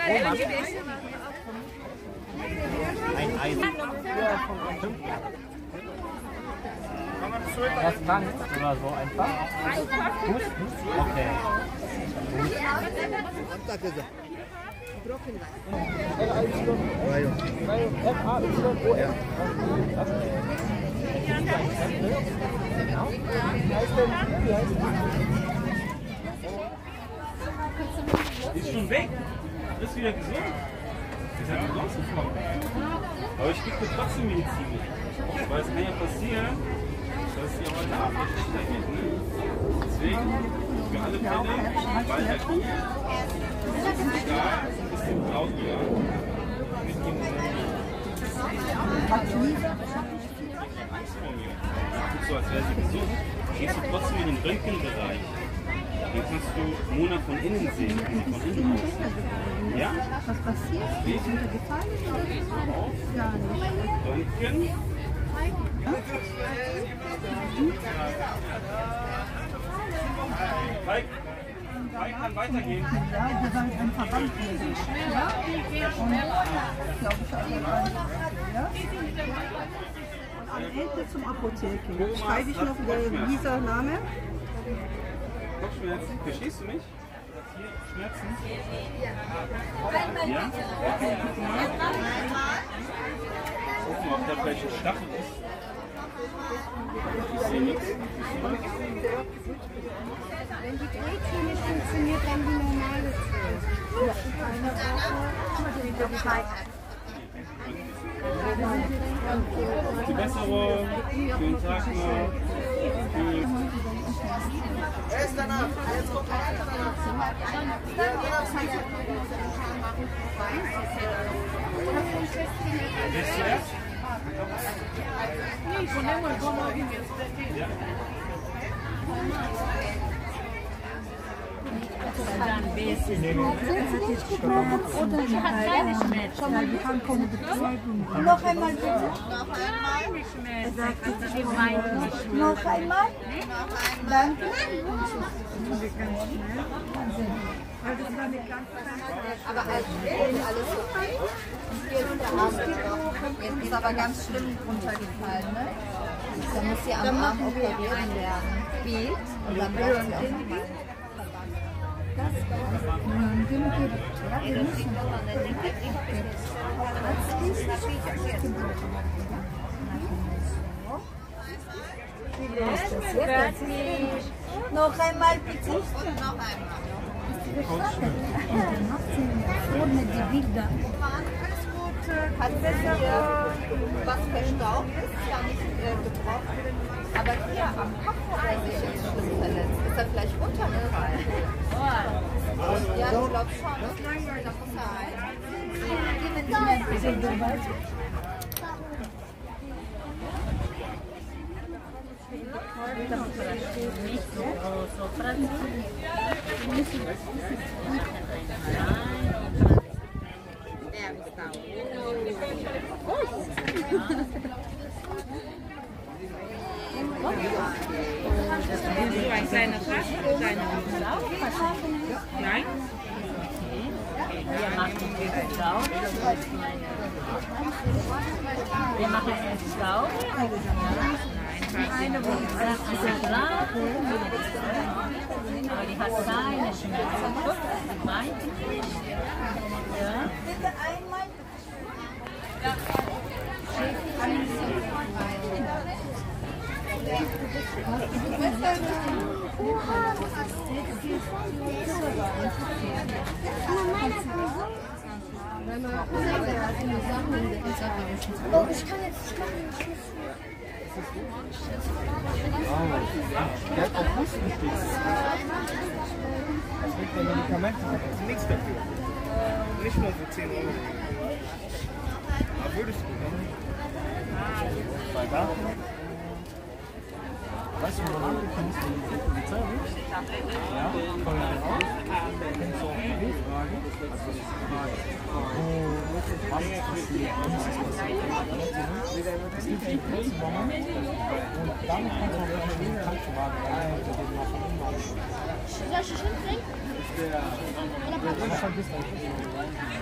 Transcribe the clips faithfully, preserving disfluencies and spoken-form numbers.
Ein Eis. Was kann oder so einfach? Gut? Okay. Gut. Ist schon weg. Ist wieder gesund. Ist ja nicht rausgekommen. Aber ich kriege trotzdem Medizin. Weil es kann ja passieren, dass sie heute Abend nicht schlecht geht. Ne? Deswegen, für alle Fälle, weil der Kuh ist da, ist im tausend Jahren. Mit ihm Angst vor mir. Das so, als wäre sie gesund. Gehst du trotzdem in den Röntgenbereich. Dann kannst du Mona von innen sehen, wie sie von innen aussieht. Ja? Was passiert? Ist mir gefallen oder gar nicht? Röntgen. Mike, Mike kann weitergehen. Ja, wir sollen ein Verband lesen. Ja? Und glaube ich auch ja? Und am Ende zum Apotheke. Schreibe ich noch dieser Name? Kopfschmerzen. Verstehst du mich? Hier Schmerzen? Ja? Guck mal, ob da vielleicht ein Stachel ist. Ich sehe nichts. Wenn die Drehtür nicht funktioniert, dann die normale Tür. Die Besserung. Schönen Tag noch. Er ist danach. Jetzt kommt er danach. Willst du erst? Ja. Oder sie hat keine Schmerzen. Ja, die kann keine Betäubung. Noch einmal bitte. Noch einmal. Er sagt, sie meint nicht. noch einmal. Danke. Aber als Bild alles okay. Hier ist der Arm gebrochen. Jetzt ist aber ganz schlimm runtergefallen, ne? Dann muss sie am Arm operiert werden. Wie? Und dann braucht sie auch nochmal. Noch einmal bitte. Und noch einmal. Vorne die Bilder. Alles gut. Hat sie hier was verstaubt ist, ja nicht äh, gebrochen. Aber hier am Kopf hat er sich jetzt schlimm verletzt. Ist er vielleicht runtergefallen? Ja, ich glaube schon. Da muss er halt. Ein kleiner Taschen und kleine Nein? Wir machen den Stau. Wir machen den Stau. Eine Woche. Das ist ja klar. Aber die hat keine Schmerzen. Das meint sie nicht. Ja. Bitte einmal. Oh, ich kann jetzt nicht machen. Der hat auch Hustenspitzen. Das liegt bei Medikamenten, da kriegst du nichts dafür. Nicht nur für zehn Euro. Aber würdest du bekommen? Weil da. Weißt du, woran du kommst, wenn du die Polizei rufst? Ja, voll raus. Dann kannst du auch die Hilfrage. Also die Frage, wo was ist passiert, was ist passiert. Es gibt die Kurzbomben und damit kannst du auch wirklich den Krankenwagen rein oder den mal von innen anschauen. Soll ich schon trinken? Der vergisst eigentlich.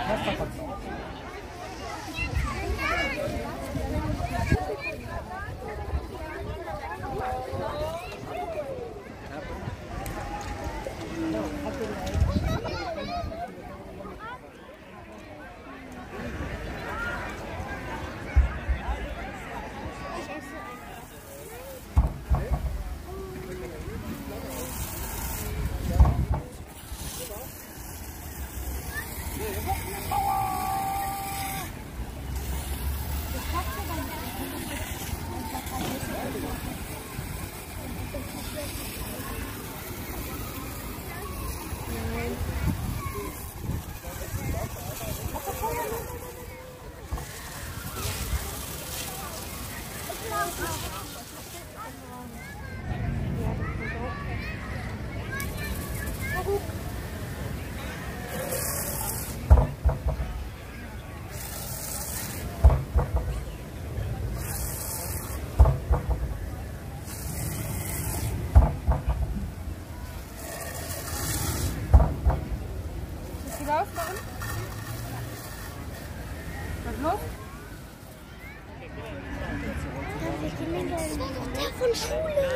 Der von Schule.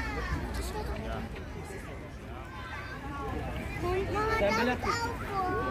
Das war doch... Nein, Mama,